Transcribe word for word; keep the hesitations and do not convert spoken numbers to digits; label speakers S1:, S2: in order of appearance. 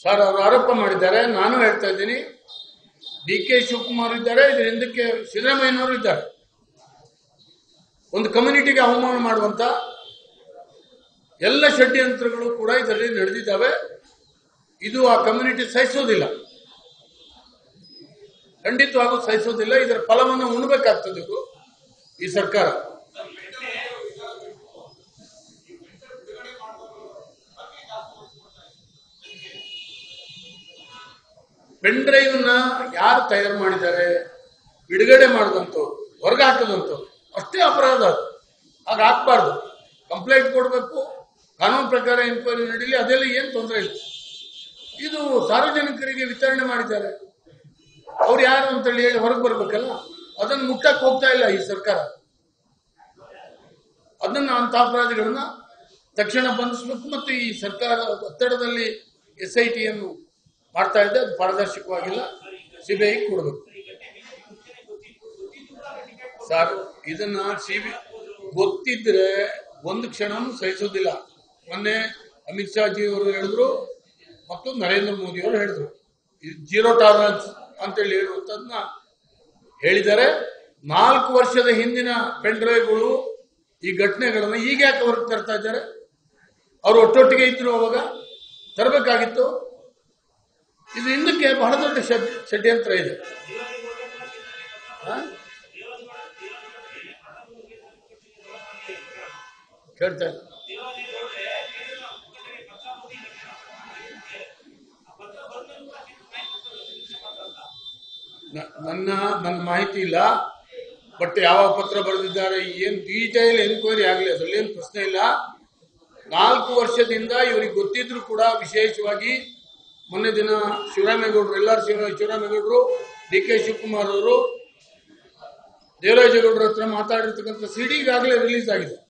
S1: Sir ಅವರು ಆರೋಪ ಮಾಡಿದ್ದಾರೆ. ನಾನು ಹೇಳ್ತಾ ಇದ್ದೀನಿ, ಡಿ ಕೆ ಶಿವಕುಮಾರ್ ಇದ್ದಾರೆ, ಇದರ ಹಿಂದಕ್ಕೆ ಸಿದ್ದರಾಮಯ್ಯನವರು ಇದ್ದಾರೆ. ಒಂದು ಕಮ್ಯುನಿಟಿಗೆ ಅವಮಾನ ಮಾಡುವಂತ ಎಲ್ಲ ಷಡ್ಯಂತ್ರಗಳು ಕೂಡ ಇದರಲ್ಲಿ ನಡೆದಿದ್ದಾವೆ. ಇದು ಆ ಕಮ್ಯುನಿಟಿ ಸಹಿಸೋದಿಲ್ಲ, ಖಂಡಿತವಾಗೂ ಸಹಿಸೋದಿಲ್ಲ. ಇದರ ಫಲವನ್ನು ಉಣಬೇಕಾಗ್ತದೆ ಈ ಸರ್ಕಾರ. ಪೆನ್ ಡ್ರೈವ್ ನ ಯಾರು ತಯಾರು ಮಾಡಿದ್ದಾರೆ, ಬಿಡುಗಡೆ ಮಾಡಿದಂಥವ್ರು, ಹೊರಗೆ ಹಾಕದಂಥವ್ರು ಅಷ್ಟೇ ಅಪರಾಧ. ಆಗ ಹಾಕ್ಬಾರ್ದು, ಕಂಪ್ಲೇಂಟ್ ಕೊಡಬೇಕು, ಕಾನೂನು ಪ್ರಕಾರ ಎನ್ಕ್ವೈರಿ ನಡೀಲಿ, ಅದೆಲ್ಲ ಏನು ತೊಂದರೆ ಇಲ್ಲ. ಇದು ಸಾರ್ವಜನಿಕರಿಗೆ ವಿತರಣೆ ಮಾಡಿದ್ದಾರೆ, ಅವ್ರು ಯಾರು ಅಂತೇಳಿ ಹೇಳಿ ಹೊರಗೆ ಬರ್ಬೇಕಲ್ಲ, ಅದನ್ನು ಮುಟ್ಟಕ್ಕೆ ಹೋಗ್ತಾ ಇಲ್ಲ ಈ ಸರ್ಕಾರ. ಅದನ್ನ ಅಂತ ಅಪರಾಧಿಗಳನ್ನ ತಕ್ಷಣ ಬಂಧಿಸಬೇಕು. ಮತ್ತು ಈ ಸರ್ಕಾರ ಒತ್ತಡದಲ್ಲಿ ಎಸ್ ಐ ಟಿಯನ್ನು ಮಾಡ್ತಾ ಇದೆ, ಅದು ಪಾರದರ್ಶಕವಾಗಿಲ್ಲ, ಸಿಬಿಐ ಕೊಡಬೇಕು. ಸರ್ ಇದನ್ನ ಸಿಬಿ ಗೊತ್ತಿದ್ರೆ ಒಂದು ಕ್ಷಣನೂ ಸಹಿಸೋದಿಲ್ಲ. ಮೊನ್ನೆ ಅಮಿತ್ ಶಾ ಜಿ ಅವರು ಹೇಳಿದ್ರು ಮತ್ತು ನರೇಂದ್ರ ಮೋದಿ ಅವರು ಹೇಳಿದ್ರು, ಜೀರೋ ಟಾಲರೆನ್ಸ್ ಅಂತೇಳಿ ಹೇಳುವಂತದನ್ನ ಹೇಳಿದ್ದಾರೆ. ನಾಲ್ಕು ವರ್ಷದ ಹಿಂದಿನ ಪೆನ್ ಡ್ರೈವ್ಗಳು ಈ ಘಟನೆಗಳನ್ನ ಈಗ ಯಾಕೆ ಹೊರಗೆ ತರ್ತಾ ಇದ್ದಾರೆ? ಅವರು ಒಟ್ಟೊಟ್ಟಿಗೆ ಇದ್ರು, ಅವಾಗ ತರಬೇಕಾಗಿತ್ತು. ಇದು ಹಿಂದಕ್ಕೆ ಬಹಳ ದೊಡ್ಡ ಷಡ್ಯಂತ್ರ ಇದೆ. ಕೇಳ್ತಾ ಇಲ್ಲ. ನನ್ನ ನನ್ನ ಮಾಹಿತಿ ಇಲ್ಲ, ಬಟ್ ಯಾವ ಪತ್ರ ಬರೆದಿದ್ದಾರೆ, ಏನ್ ಡೀಟೇಲ್ ಎನ್ಕ್ವೈರಿ ಆಗಲಿ, ಅದರಲ್ಲಿ ಏನು ಪ್ರಶ್ನೆ ಇಲ್ಲ. ನಾಲ್ಕು ವರ್ಷದಿಂದ ಇವರಿಗೆ ಗೊತ್ತಿದ್ರು ಕೂಡ, ವಿಶೇಷವಾಗಿ ಮೊನ್ನೆ ದಿನ ಶಿವರಾಮೇಗೌಡರು, ಎಲ್ಲಾರು ಶಿವ ಶಿವರಾಮೇಗೌಡರು, ಡಿ ಕೆ ಶಿವಕುಮಾರ್ ಅವರು ದೇವರಾಜೇಗೌಡರ ಹತ್ರ ಮಾತಾಡಿರ್ತಕ್ಕಂಥ ಸಿಡಿ ಈಗಾಗಲೇ ರಿಲೀಸ್ ಆಗಿದೆ.